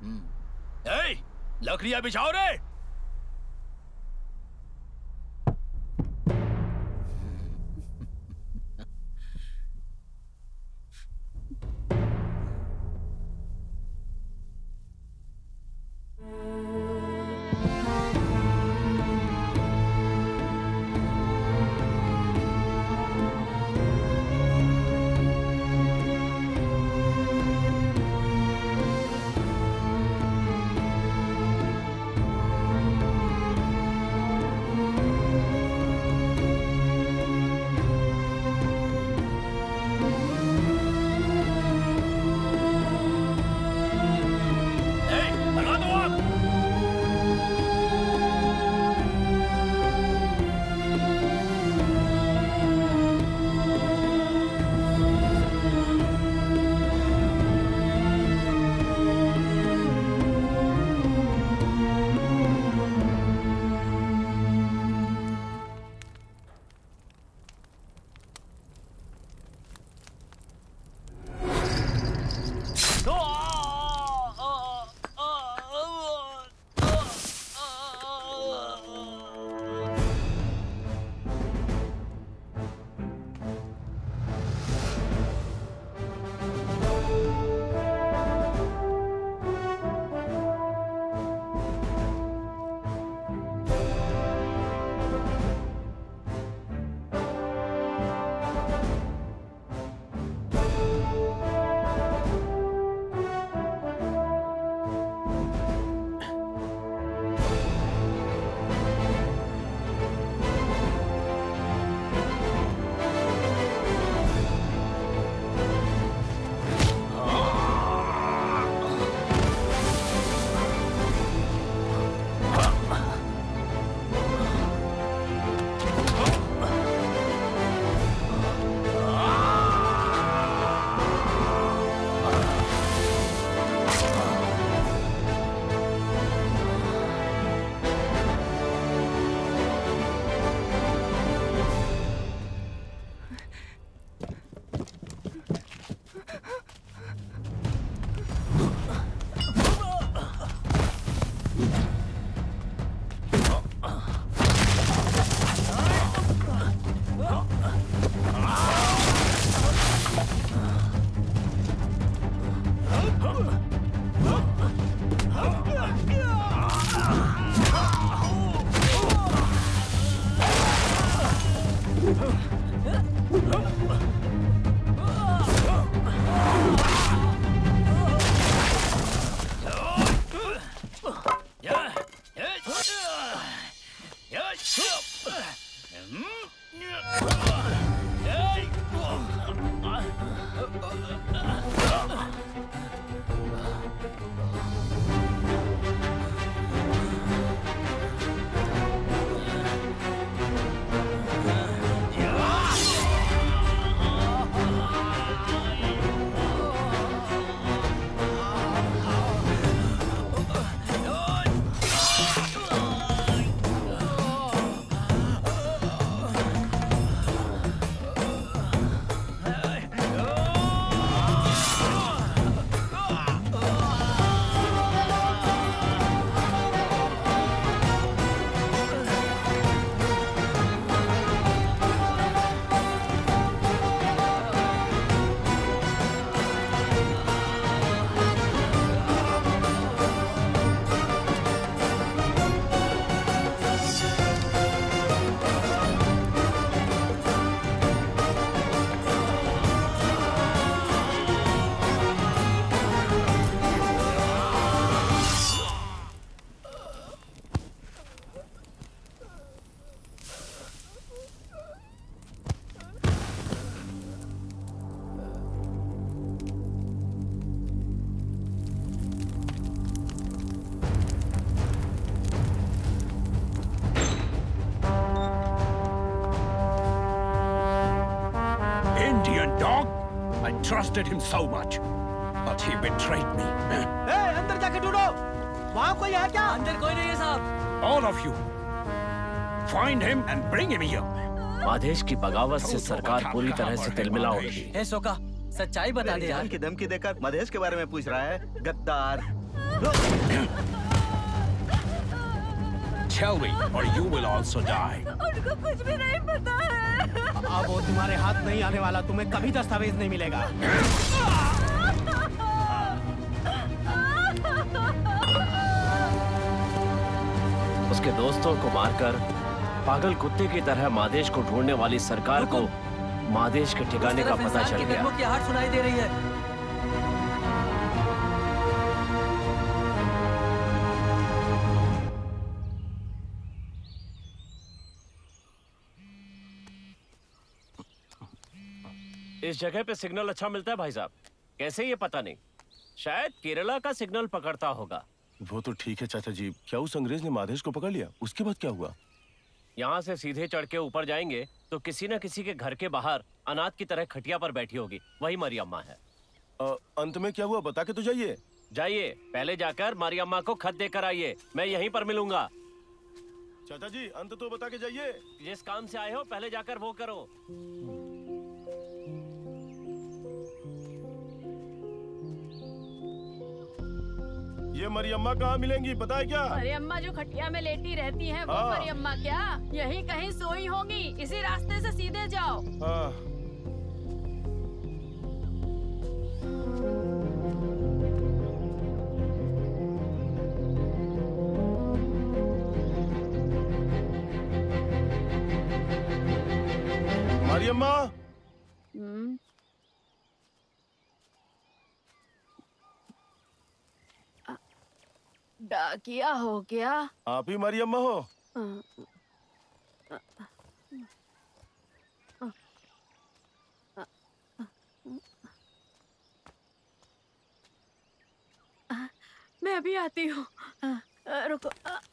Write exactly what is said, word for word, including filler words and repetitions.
ए, लकड़ियां बिछाओ रे। Trusted him so much, but he betrayed me. Hey, अंदर जाके ढूंढो। वहाँ कोई है क्या? अंदर कोई नहीं है साहब। All of you, find him and bring him here. आदेश की बगावत से सरकार पूरी तरह से तिलमिला उठी। हे सोका, सच्चाई बता दे यार। की धमकी देकर मधेश के बारे में पूछ रहा है, गद्दार। Tell me, or you will also die. उनको कुछ भी नहीं पता है। अब वो तुम्हारे हाथ नहीं आने वाला, तुम्हें कभी दस्तावेज नहीं मिलेगा। उसके दोस्तों को मारकर पागल कुत्ते की तरह मादेश को ढूंढने वाली सरकार को मादेश के ठिकाने का पता चल गया। की आहट सुनाई दे रही है। इस जगह पे सिग्नल अच्छा मिलता है भाई साहब। कैसे ये पता नहीं, शायद केरला का सिग्नल पकड़ता होगा। वो तो ठीक है चाचा जी, क्या उस अंग्रेज ने मादेश को पकड़ लिया? उसके बाद क्या हुआ? यहाँ से सीधे चढ़ के ऊपर जाएंगे तो किसी न किसी के घर के बाहर अनाथ की तरह खटिया पर बैठी होगी, वही मरियम्मा है। आ, अंत में क्या हुआ बता के तो जाइए। जाइए, पहले जाकर मरियम्मा को खत देकर आइए, मैं यहीं पर मिलूंगा। चाचा जी अंत तो बता के जाइए। जिस काम से आए हो पहले जाकर वो करो। ये मरियम्मा कहाँ मिलेंगी पता है क्या? मरियम्मा जो खटिया में लेटी रहती हैं, वो हाँ। मरियम्मा क्या? यहीं कहीं सोई होंगी, इसी रास्ते से सीधे जाओ। हाँ। मरियम्मा। हम्म। डाकिया हो क्या? आप ही मरियम्मा हो? मैं अभी आती हूँ, रुको।